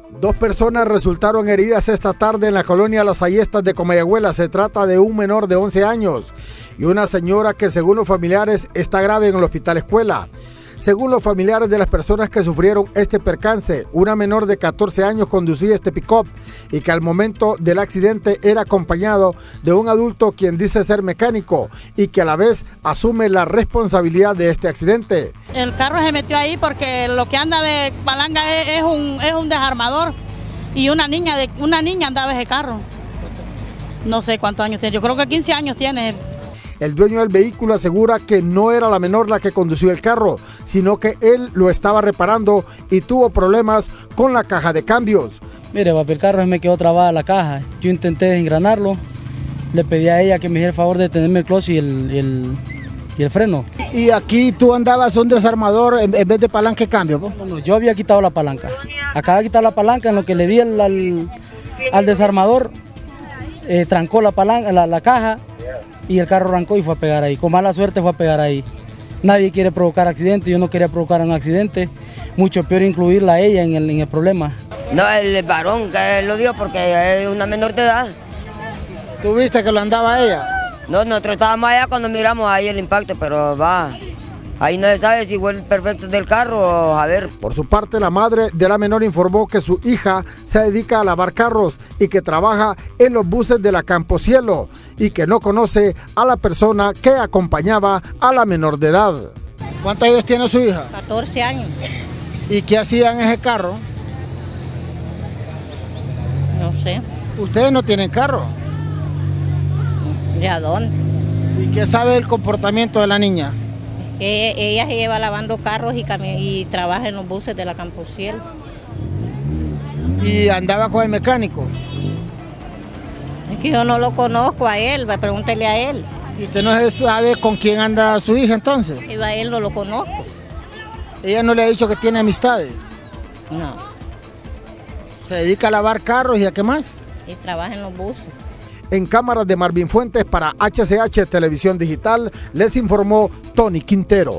Dos personas resultaron heridas esta tarde en la colonia Las Ayestas de Comayagüela. Se trata de un menor de 11 años y una señora que, según los familiares, está grave en el hospital escuela. Según los familiares de las personas que sufrieron este percance, una menor de 14 años conducía este pick-up y que al momento del accidente era acompañado de un adulto quien dice ser mecánico y que a la vez asume la responsabilidad de este accidente. El carro se metió ahí porque lo que anda de palanca es un desarmador y una niña andaba ese carro. No sé cuántos años tiene, yo creo que 15 años tiene. El dueño del vehículo asegura que no era la menor la que condució el carro, sino que él lo estaba reparando y tuvo problemas con la caja de cambios. Mire, papi, el carro me quedó trabada la caja. Yo intenté desengranarlo, le pedí a ella que me hiciera el favor de tenerme el clutch y el freno. ¿Y aquí tú andabas un desarmador en vez de palanca de cambio? No, yo había quitado la palanca. Acababa de quitar la palanca, en lo que le di al desarmador, trancó la palanca, la caja, y el carro arrancó y fue a pegar ahí. Con mala suerte fue a pegar ahí. Nadie quiere provocar accidentes, yo no quería provocar un accidente, mucho peor incluirla a ella en el problema. No, el varón que lo dio porque es una menor de edad. ¿Tú viste que lo andaba ella? No, nosotros estábamos allá cuando miramos ahí el impacto, pero va, ahí no se sabe si fue el perfecto del carro o a ver. Por su parte, la madre de la menor informó que su hija se dedica a lavar carros y que trabaja en los buses de la Camposielo y que no conoce a la persona que acompañaba a la menor de edad. ¿Cuántos años tiene su hija? 14 años. ¿Y qué hacía en ese carro? No sé. ¿Ustedes no tienen carro? ¿De a dónde? ¿Y qué sabe del comportamiento de la niña? Ella se lleva lavando carros y trabaja en los buses de la Camposielo. ¿Y andaba con el mecánico? Es que yo no lo conozco a él, pregúntele a él. ¿Y usted no sabe con quién anda su hija entonces? Yo a él no lo conozco. ¿Ella no le ha dicho que tiene amistades? No. ¿Se dedica a lavar carros y a qué más? Y trabaja en los buses. En cámaras de Marvin Fuentes para HCH Televisión Digital, les informó Tony Quintero.